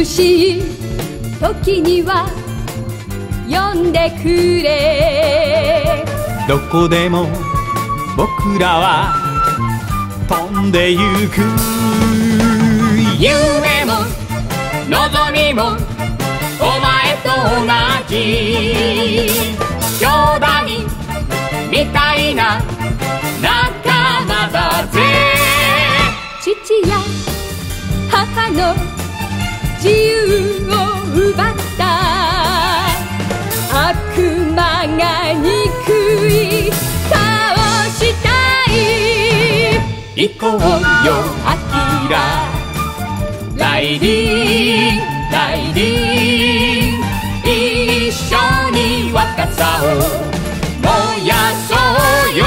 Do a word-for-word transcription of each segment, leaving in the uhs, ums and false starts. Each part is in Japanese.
しい時には呼んでくれ。 どこでも僕らは飛んでゆく。 夢も望みもお前と同じ。兄弟みたいな仲間だぜ。 父や母の自由を奪った悪魔が憎い倒したい。 行こうよアキラ。ライディンライディン、一緒に若さを燃やそうよ。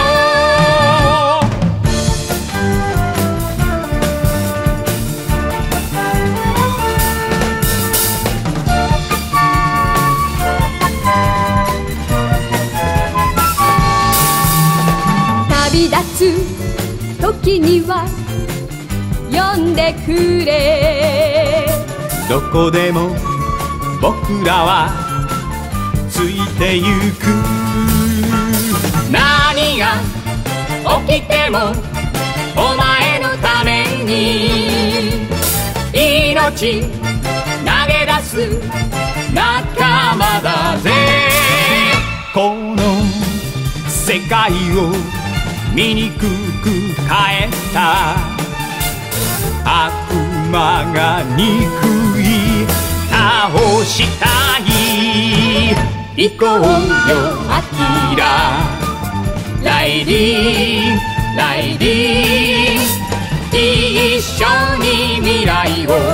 旅立つ時には呼んでくれ。 どこでも僕らはついてゆく。 何が起きてもお前のために命投げ出す仲間だぜ。 この世界を醜く変えた悪魔が憎い倒したい。 行こうよアキラ。ライディンライディン、一緒に未来を